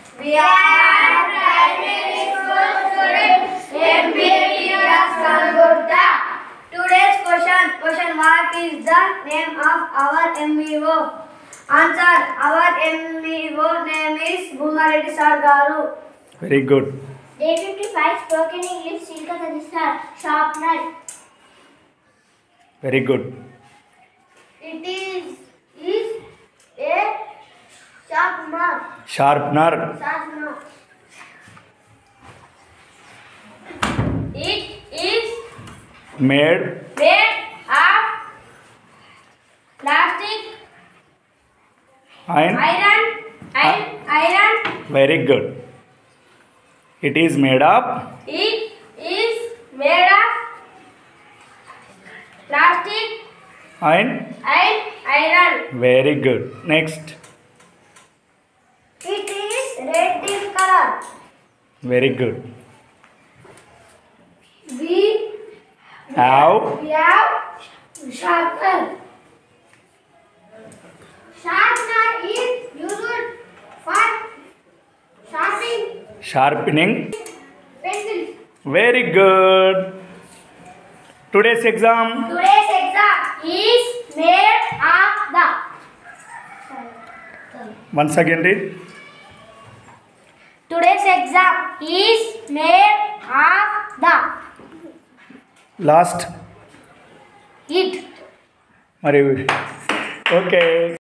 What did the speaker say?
We are primary school students. MBBS Kalgutta. Today's question: What is the name of our MBO? Answer: Our MBO name is Bhumareddy Sir Garu. Very good. Day 55 spoken English Chilka Sathish Sharpener. Very good. It is a sharpener. Sharpener. Sharpener. It is Made of plastic, iron. Very good. It is made up. It is made of plastic And iron. very good. Next. It is red in color. Very good. We Have have sharpener. Sharpener is used for sharpening. pencils. Very good. Today's exam. Today's exam is made of the. Once again read. Today's exam is made of the. Last. It. Mari. Okay.